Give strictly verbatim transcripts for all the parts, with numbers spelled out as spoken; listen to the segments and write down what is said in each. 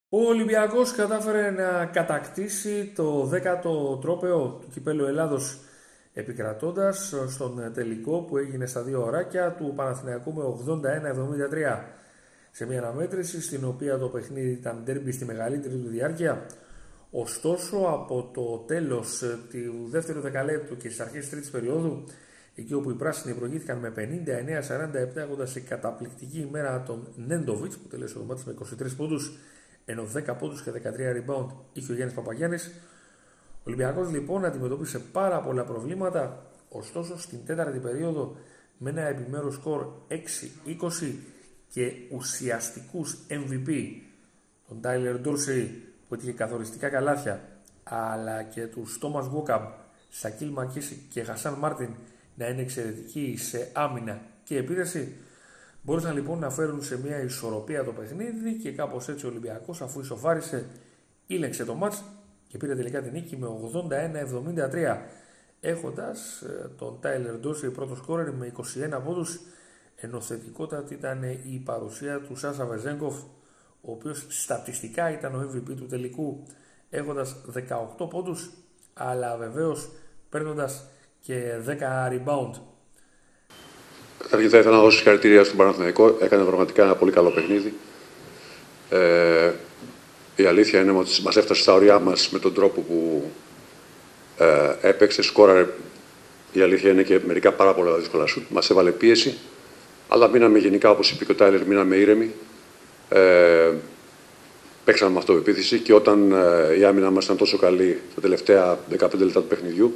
Ο Ολυμπιακός κατάφερε να κατακτήσει το δέκατο τρόπαιο του Κυπέλλου Ελλάδος επικρατώντας στον τελικό που έγινε στα δύο ωράκια του Παναθηναϊκού με ογδόντα ένα εβδομήντα τρία. Σε μια αναμέτρηση στην οποία το παιχνίδι ήταν ντέρμπι στη μεγαλύτερη του διάρκεια. Ωστόσο, από το τέλος του δεύτερου δεκαλέπτου και στις αρχές της τρίτης περίοδου, εκεί όπου οι πράσινοι προηγήθηκαν με πενήντα εννέα σαράντα επτά έχοντας σε καταπληκτική ημέρα τον Νέντοβιτς που τελείωσε το μάτι με είκοσι τρεις πόντους, ενώ δέκα πόντους και δεκατρία rebound είχε ο Γιάννης Παπαγιάννης. Ο Ολυμπιακός λοιπόν αντιμετώπισε πάρα πολλά προβλήματα, ωστόσο στην τέταρτη περίοδο με ένα επιμέρους σκορ έξι είκοσι και ουσιαστικούς εμ βι πι, τον Τάιλερ Ντόρσεϊ που είχε καθοριστικά καλάθια, αλλά και τους Τόμας Γκόκαμπ, Σακίλ Μακίση και Χασάν Μάρτιν να είναι εξαιρετικοί σε άμυνα και επίθεση, μπόρεσαν λοιπόν να φέρουν σε μια ισορροπία το παιχνίδι και κάπως έτσι ο Ολυμπιακός, αφού ισοφάρισε, ήλεξε το μάτς και πήρε τελικά την νίκη με ογδόντα ένα εβδομήντα τρία, έχοντας τον Τάιλερ Ντόρσεϊ πρώτο σκόρερ με είκοσι ένα πόντους, ενώ θετικότατη ήταν η παρουσία του Σάσα Βεζέγκοφ, ο οποίος στατιστικά ήταν ο εμ βι πι του τελικού, έχοντας δεκαοκτώ πόντους, αλλά βεβαίως παίρνοντας και δέκα rebound. Καταρχήν θα ήθελα να δώσω συγχαρητήρια στον Παναθηναϊκό. Έκανε πραγματικά ένα πολύ καλό παιχνίδι. Ε, η αλήθεια είναι ότι μας έφτασε στα ωριά μας με τον τρόπο που ε, έπαιξε, σκόραρε. Η αλήθεια είναι και μερικά πάρα πολλά δύσκολα σουτ. Μας έβαλε πίεση, αλλά μείναμε γενικά, όπως είπε και ο Τάιλερ, μείναμε ήρεμοι. Ε, παίξαμε με αυτοπεποίθηση και όταν ε, η άμυνα μας ήταν τόσο καλή τα τελευταία δεκαπέντε λεπτά του παιχνιδιού,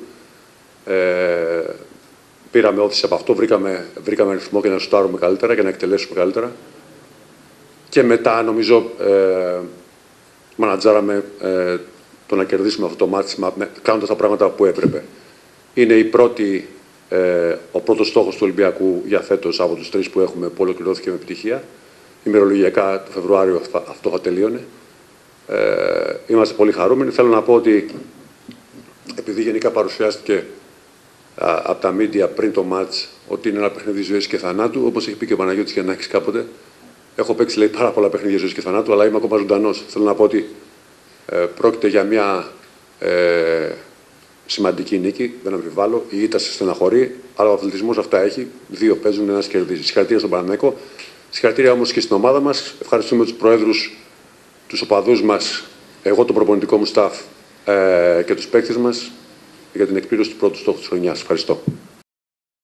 ε, πήραμε όθηση από αυτό, βρήκαμε, βρήκαμε ρυθμό για να σουτάρουμε καλύτερα και να εκτελέσουμε καλύτερα. Και μετά, νομίζω, ε, μανατζάραμε ε, το να κερδίσουμε αυτό το μάτς, κάνοντας τα πράγματα που έπρεπε. Είναι η πρώτη, ε, ο πρώτος στόχος του Ολυμπιακού για φέτος από τους τρεις που έχουμε, που ολοκληρώθηκε με επιτυχία. Ημερολογιακά το Φεβρουάριο αυτό θα τελείωνε. Ε, είμαστε πολύ χαρούμενοι. Θέλω να πω ότι επειδή γενικά παρουσιάστηκε α, από τα media πριν το match ότι είναι ένα παιχνίδι ζωής και θανάτου, όπως έχει πει και ο Παναγιώτης Γιαννάκης κάποτε, έχω παίξει λέει, πάρα πολλά παιχνίδια ζωής και θανάτου, αλλά είμαι ακόμα ζωντανός. Θέλω να πω ότι ε, πρόκειται για μια ε, σημαντική νίκη, δεν αμφιβάλλω. Η ήττα σε στεναχωρεί, αλλά ο αθλητισμός αυτά έχει. Δύο παίζουν, ένας κερδίζει. Συγχαρητήρια στον Παναθηναϊκό. Συγχαρητήρια όμως και στην ομάδα μας. Ευχαριστούμε τους προέδρους, τους οπαδούς μας, εγώ το προπονητικό μου staff ε, και τους παίκτες μας για την εκπλήρωση του πρώτου στόχου της χρονιάς. Ευχαριστώ.